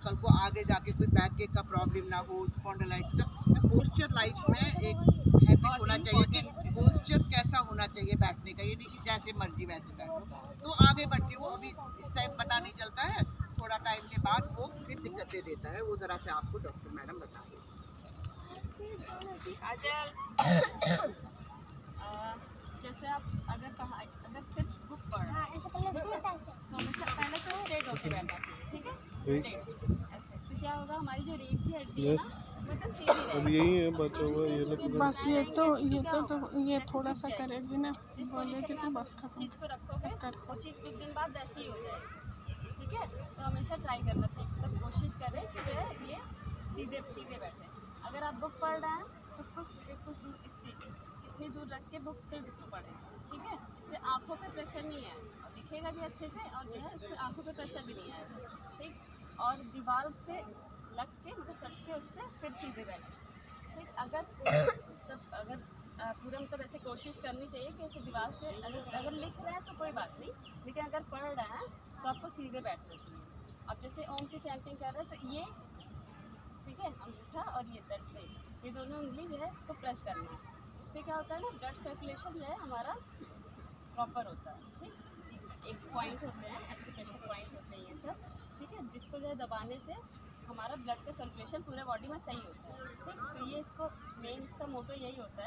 कल को आगे जाके कोई बैक का प्रॉब्लम ना हो, स्पॉन्डिलाइटिस का। तो पोस्चर लाइफ में एक हैबिट होना चाहिए कि पोस्चर कैसा होना चाहिए बैठने का, ये नहीं कि जैसे मर्जी वैसे बैठो। तो आगे बढ़ के वो अभी इस टाइम पता नहीं चलता है, थोड़ा टाइम के बाद वो फिर दिक्कतें देता है, वो ज़रा से आपको डॉक्टर मैडम बता दें। जैसे आप अगर सिर्फ बुक पढ़ रहे हैं तो हमेशा पहले तो स्ट्रेट होके बैठना चाहिए, ठीक है, स्ट्रेट। ऐसे तो क्या होगा, हमारी जो रीढ़ की हड्डी है ना मतलब सीधी रहेगी। अब यही है बच्चों का ये लोग बस ये थोड़ा सा करेगी ना, बोलेगी तो बस खत्म चीज़ को रखोगे कर। वो चीज़ कुछ दिन बाद वैसी ही हो जाएगी, ठीक है। तो हमेशा ट्राई करना चाहिए, मतलब कोशिश करें कि जो है ये सीधे सीधे बैठे। अगर आप बुक पढ़ रहे हैं तो कुछ दूर इतनी दूर रख के बुक फिर उसको पढ़ें, ठीक है। इससे आँखों पे प्रेशर नहीं है और दिखेगा भी अच्छे से, और जो है इसमें आँखों पे प्रेशर भी नहीं आएगा, ठीक। और दीवार से लग के मतलब सट के उससे फिर सीधे बैठे, ठीक। अगर पूरा मतलब ऐसे कोशिश करनी चाहिए कि ऐसे दीवार से अगर लिख रहे हैं तो कोई बात नहीं, लेकिन अगर पढ़ रहे हैं तो आपको सीधे बैठना चाहिए। आप जैसे ओम की चैंटिंग कर रहे हैं तो ये, ठीक है, अंगूठा और ये दर्जे, ये दोनों उंगली जो है इसको प्रेस करना है। इससे क्या होता है ना, ब्लड सर्कुलेशन जो है हमारा प्रॉपर होता है, ठीक। एक पॉइंट होते हैं, एक्यूप्रेशर पॉइंट होते हैं ये सब, ठीक है, जिसको जो है दबाने से हमारा ब्लड का सर्कुलेशन पूरे बॉडी में सही होता है, ठीक। तो ये इसको मेन इसका मोटो यही होता है।